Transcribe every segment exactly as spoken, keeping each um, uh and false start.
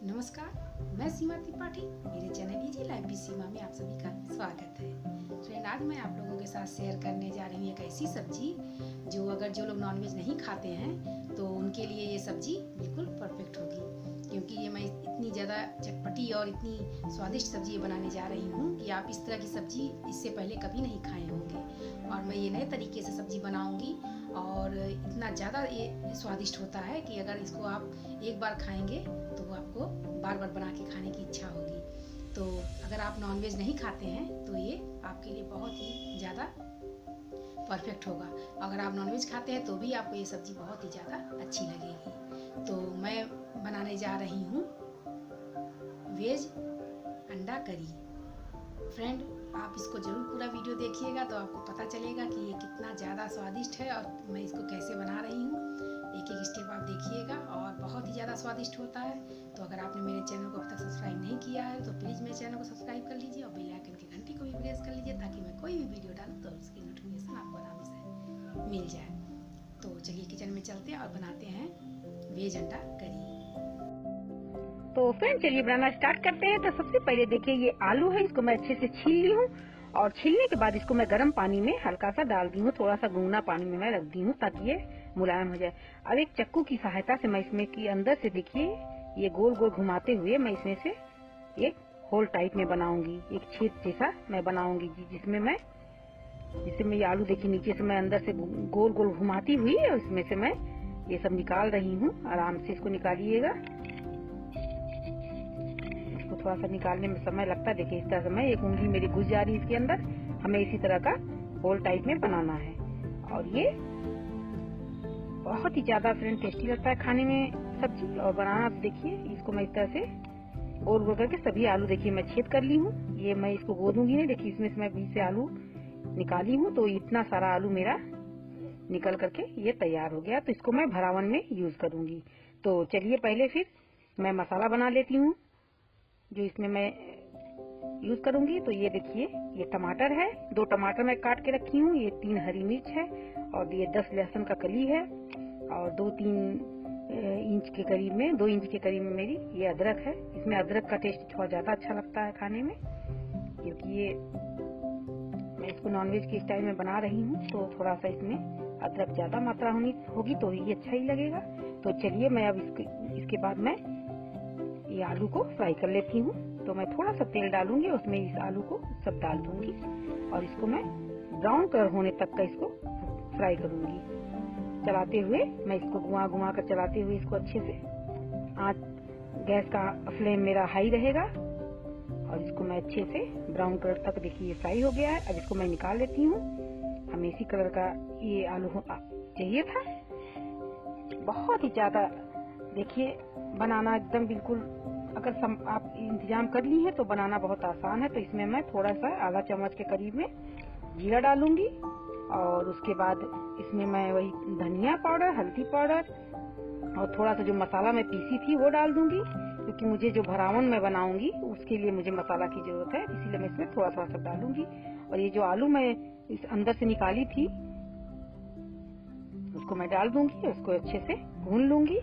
नमस्कार, मैं सीमा त्रिपाठी। मेरे channel easy life with Seema में आप सभी का स्वागत है। फ्रेंड, आज मैं आप लोगों के साथ शेयर करने जा रही हूँ एक ऐसी सब्जी जो अगर जो लोग नॉनवेज नहीं खाते हैं तो उनके लिए ये सब्जी बिल्कुल परफेक्ट होगी, क्योंकि ये मैं इतनी ज़्यादा चटपटी और इतनी स्वादिष्ट सब्जी बनाने जा रही हूँ कि आप इस तरह की सब्जी इससे पहले कभी नहीं खाए होंगे। और मैं ये नए तरीके से सब्जी बनाऊँगी और इतना ज़्यादा ये स्वादिष्ट होता है कि अगर इसको आप एक बार खाएंगे तो वो आपको बार बार बना के खाने की इच्छा होगी। तो अगर आप नॉनवेज नहीं खाते हैं तो ये आपके लिए बहुत ही ज़्यादा परफेक्ट होगा। अगर आप नॉनवेज खाते हैं तो भी आपको ये सब्ज़ी बहुत ही ज़्यादा अच्छी लगेगी। तो मैं बनाने जा रही हूँ वेज अंडा करी। फ्रेंड, आप इसको ज़रूर पूरा वीडियो देखिएगा तो आपको पता चलेगा कि ये कितना ज़्यादा स्वादिष्ट है और मैं इसको कैसे बना रही हूँ। एक एक स्टेप आप देखिएगा और बहुत ही ज़्यादा स्वादिष्ट होता है। तो अगर आपने मेरे चैनल को अब तक सब्सक्राइब नहीं किया है तो प्लीज़ मेरे चैनल को सब्सक्राइब कर लीजिए और बेल आइकन की घंटी को भी प्रेस कर लीजिए ताकि मैं कोई भी वीडियो डालूँ तो उसकी नोटिफिकेशन आपको आराम से मिल जाए। तो चलिए किचन में चलते हैं और बनाते हैं वेज अंडा करी। तो फ्रेंड, चलिए बनाना स्टार्ट करते हैं। तो सबसे पहले देखिए, ये आलू है, इसको मैं अच्छे से छील ली हूँ और छीलने के बाद इसको मैं गर्म पानी में हल्का सा डाल दी हूँ। थोड़ा सा गुनगुना पानी में मैं रख दी हूँ ताकि ये मुलायम हो जाए। अब एक चक्कू की सहायता से मैं इसमें की अंदर से देखिए ये गोल गोल घुमाते हुए मैं इसमें से एक होल टाइप में बनाऊंगी, एक छेद जैसा मैं बनाऊंगी जिसमें मैं जिसमें ये आलू देखिए नीचे से मैं अंदर से गोल गोल घुमाती हुई और इसमें से मैं ये सब निकाल रही हूँ। आराम से इसको निकालिएगा। थोड़ा सा निकालने में समय लगता है। देखिए इस तरह से मैं एक उंगली मेरी घुस जा रही है इसके अंदर। हमें इसी तरह का होल टाइप में बनाना है और ये बहुत ही ज्यादा फ्रेंड टेस्टी लगता है खाने में सब्जी। और बनाना देखिए इसको मैं इस तरह से गोल गोल करके सभी आलू देखिए मैं छेद कर ली हूँ। ये मैं इसको गोदूंगी नहीं। देखिए इसमें से मैं बीच से आलू निकाली हूँ तो इतना सारा आलू मेरा निकल करके ये तैयार हो गया। तो इसको मैं भरावन में यूज करूंगी। तो चलिए पहले फिर मैं मसाला बना लेती हूँ जो इसमें मैं यूज करूंगी। तो ये देखिए ये टमाटर है, दो टमाटर मैं काट के रखी हूँ। ये तीन हरी मिर्च है और ये दस लहसुन का कली है और दो तीन इंच के करीब में दो इंच के करीब में मेरी ये अदरक है। इसमें अदरक का टेस्ट थोड़ा ज्यादा अच्छा लगता है खाने में, क्योंकि ये मैं इसको नॉनवेज के स्टाइल में बना रही हूँ तो थोड़ा सा इसमें अदरक ज्यादा मात्रा होनी होगी तो ये अच्छा ही लगेगा। तो चलिए मैं अब इसके, इसके बाद मैं ये आलू को फ्राई कर लेती हूँ। तो मैं थोड़ा सा तेल डालूंगी, उसमें इस आलू को सब डाल दूंगी और इसको मैं ब्राउन कलर होने तक का इसको फ्राई करूंगी। चलाते हुए मैं इसको घुमा घुमा कर चलाते हुए इसको अच्छे से, आँच गैस का फ्लेम मेरा हाई रहेगा और इसको मैं अच्छे से ब्राउन कलर तक देखिए फ्राई हो गया है। अब इसको मैं निकाल लेती हूँ। हमें इसी कलर का ये आलू चाहिए था। बहुत ही ज्यादा देखिए बनाना एकदम बिल्कुल, अगर सम, आप इंतजाम कर ली है तो बनाना बहुत आसान है। तो इसमें मैं थोड़ा सा आधा चम्मच के करीब में जीरा डालूंगी और उसके बाद इसमें मैं वही धनिया पाउडर, हल्दी पाउडर और थोड़ा सा जो मसाला मैं पीसी थी वो डाल दूंगी, क्योंकि मुझे जो भरावन में बनाऊंगी उसके लिए मुझे मसाला की जरूरत है, इसीलिए मैं इसमें थोड़ा थोड़ा सा डालूंगी। और ये जो आलू मैं इस अंदर से निकाली थी उसको मैं डाल दूंगी, उसको अच्छे से भून लूंगी।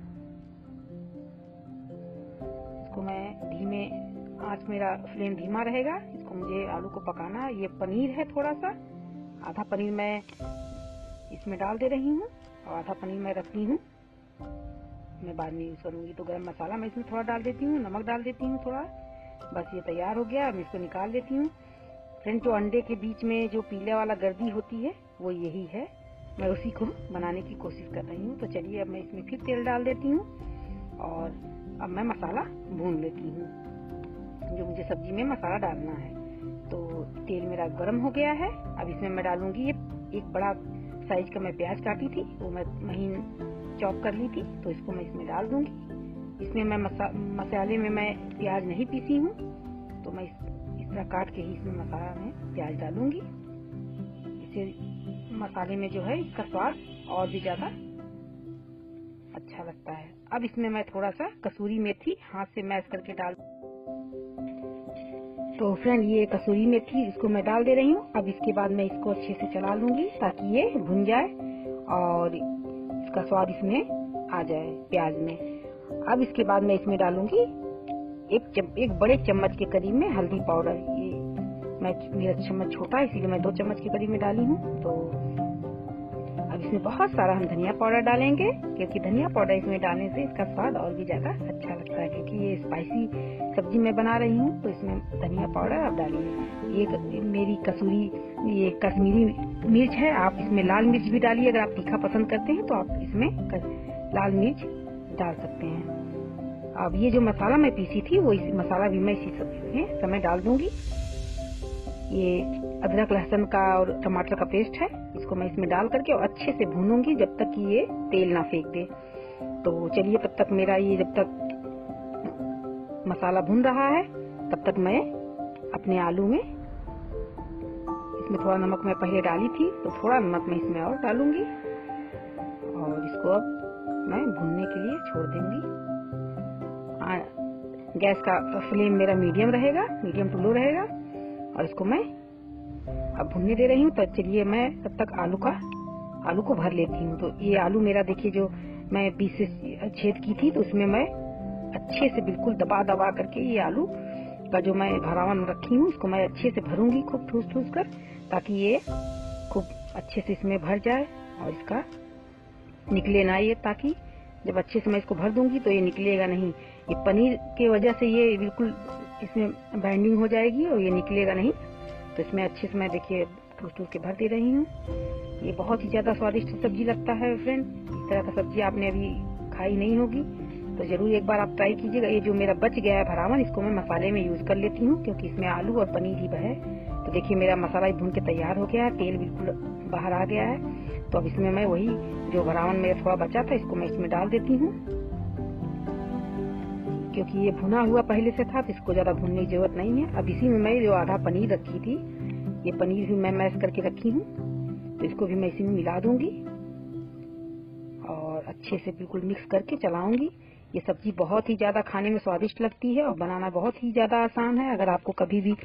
इसको मैं धीमे आंच, मेरा फ्लेम धीमा रहेगा। इसको मुझे आलू को पकाना है। ये पनीर है, थोड़ा सा आधा पनीर मैं इसमें डाल दे रही हूँ और आधा पनीर मैं रखती हूँ, मैं बाद में यूज करूंगी। तो गरम मसाला मैं इसमें थोड़ा डाल देती हूँ, नमक डाल देती हूँ थोड़ा। बस ये तैयार हो गया। मैं इसको निकाल देती हूँ। फ्रेंड, जो अंडे के बीच में जो पीले वाला गर्दी होती है वो यही है, मैं उसी को बनाने की कोशिश कर रही हूँ। तो चलिए अब मैं इसमें फिर तेल डाल देती हूँ और अब मैं मसाला भून लेती हूँ जो मुझे सब्जी में मसाला डालना है। तो तेल मेरा गर्म हो गया है। अब इसमें मैं डालूंगी, ये एक बड़ा साइज का मैं प्याज काटी थी वो मैं महीन चॉप कर ली थी, तो इसको मैं इसमें डाल दूंगी। इसमें मैं मसा, मसाले में मैं प्याज नहीं पीसी हूँ तो मैं इस, इस तरह काट के ही इसमें मसाला में प्याज डालूंगी। इससे मसाले में जो है इसका स्वाद और भी ज्यादा अच्छा लगता है। अब इसमें मैं थोड़ा सा कसूरी मेथी हाथ से मैश करके डाल, तो फ्रेंड ये कसूरी मेथी इसको मैं डाल दे रही हूँ। अब इसके बाद मैं इसको अच्छे से चला लूंगी ताकि ये भुन जाए और इसका स्वाद इसमें आ जाए प्याज में। अब इसके बाद मैं इसमें डालूंगी एक चम, एक बड़े चम्मच के करीब में हल्दी पाउडर। ये मैं मेरा चम्मच छोटा है इसीलिए मैं दो चम्मच के करीब में डाली हूँ। तो अब इसमें बहुत सारा हम धनिया पाउडर डालेंगे, क्योंकि धनिया पाउडर इसमें डालने से इसका स्वाद और भी ज्यादा अच्छा लगता है। क्योंकि ये स्पाइसी सब्जी मैं बना रही हूँ तो इसमें धनिया पाउडर आप डालिए। ये मेरी कसूरी ये कश्मीरी मिर्च है, आप इसमें लाल मिर्च भी डालिए। अगर आप तीखा पसंद करते हैं तो आप इसमें लाल मिर्च डाल सकते हैं। अब ये जो मसाला मैं पीसी थी वो इस मसाला भी मैं इसी समय डाल दूंगी। ये अदरक लहसुन का और टमाटर का पेस्ट है, इसको मैं इसमें डाल करके और अच्छे से भूनूंगी जब तक कि ये तेल ना फेंक दे। तो चलिए तब तक मेरा ये जब तक मसाला भून रहा है तब तक मैं अपने आलू में, इसमें थोड़ा नमक मैं पहले डाली थी तो थोड़ा नमक मैं इसमें और डालूंगी और इसको अब मैं भूनने के लिए छोड़ दूंगी। गैस का फ्लेम मेरा मीडियम रहेगा, मीडियम टू लो रहेगा और इसको मैं अब भुनने दे रही हूँ। तो चलिए मैं तब तक आलू का आलू को भर लेती हूँ। तो ये आलू मेरा देखिए जो मैं बीच से छेद की थी तो उसमें मैं अच्छे से बिल्कुल दबा दबा करके ये आलू का जो मैं भरावन रखी हूँ इसको मैं अच्छे से भरूंगी खूब ठूस ठूस कर, ताकि ये खूब अच्छे से इसमें भर जाए और इसका निकले ना ये, ताकि जब अच्छे से मैं इसको भर दूंगी तो ये निकलेगा नहीं। ये पनीर के वजह से ये बिल्कुल इसमें बाइंडिंग हो जाएगी और ये निकलेगा नहीं। तो इसमें अच्छे से मैं देखिए ठूस ठूस के भर दे रही हूँ। ये बहुत ही ज्यादा स्वादिष्ट सब्जी लगता है फ्रेंड। इस तरह का सब्जी आपने अभी खाई नहीं होगी तो जरूर एक बार आप ट्राई कीजिएगा। ये जो मेरा बच गया है भरावन इसको मैं मसाले में यूज कर लेती हूँ, क्योंकि इसमें आलू और पनीर ही है। तो देखिए मेरा मसाला भून के तैयार हो गया है, तेल बिल्कुल बाहर आ गया है। तो अब इसमें मैं वही जो भरावन मेरा थोड़ा बचा था इसको मैं इसमें डाल देती हूँ। क्योंकि ये भुना हुआ पहले से था तो इसको ज्यादा भूनने की जरूरत नहीं है। अब इसी में मैं जो आधा पनीर रखी थी, ये पनीर भी मैं मैश करके रखी हूँ, तो इसको भी मैं इसी में मिला दूंगी और अच्छे से बिल्कुल मिक्स करके चलाऊंगी। ये सब्जी बहुत ही ज्यादा खाने में स्वादिष्ट लगती है और बनाना बहुत ही ज्यादा आसान है। अगर आपको कभी भी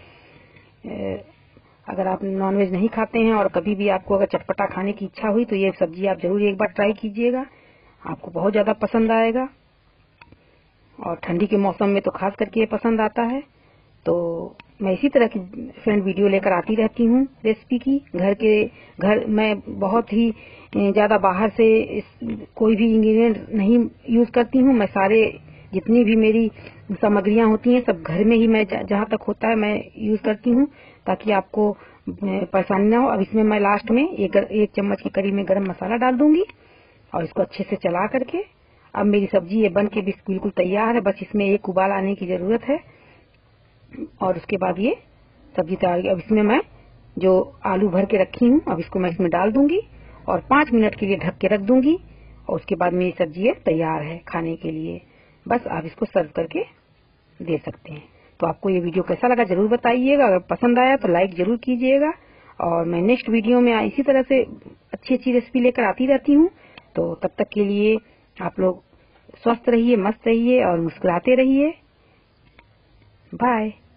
अगर आप नॉनवेज नहीं खाते हैं और कभी भी आपको अगर चटपटा खाने की इच्छा हुई तो ये सब्जी आप जरूर एक बार ट्राई कीजिएगा, आपको बहुत ज्यादा पसंद आएगा। और ठंडी के मौसम में तो खास करके ये पसंद आता है। तो मैं इसी तरह की फ्रेंड वीडियो लेकर आती रहती हूँ रेसिपी की। घर के घर मैं बहुत ही ज्यादा बाहर से कोई भी इंग्रेडिएंट नहीं यूज करती हूँ। मैं सारे जितनी भी मेरी सामग्रियां होती हैं सब घर में ही मैं जहाँ तक होता है मैं यूज करती हूँ, ताकि आपको परेशानी ना हो। अब इसमें मैं लास्ट में एक, एक चम्मच के करीब में गरम मसाला डाल दूंगी और इसको अच्छे से चला करके अब मेरी सब्जी ये बन के बिल्कुल तैयार है। बस इसमें एक उबाल आने की जरूरत है और उसके बाद ये सब्जी तैयार। अब इसमें मैं जो आलू भर के रखी हूँ अब इसको मैं इसमें डाल दूंगी और पांच मिनट के लिए ढक के रख दूंगी और उसके बाद मेरी सब्जी ये तैयार है खाने के लिए। बस आप इसको सर्व करके दे सकते हैं। तो आपको ये वीडियो कैसा लगा जरूर बताइएगा। अगर पसंद आया तो लाइक जरूर कीजिएगा और मैं नेक्स्ट वीडियो में इसी तरह से अच्छी अच्छी रेसिपी लेकर आती रहती हूँ। तो तब तक के लिए आप लोग स्वस्थ रहिए, मस्त रहिए और मुस्कुराते रहिए। बाय।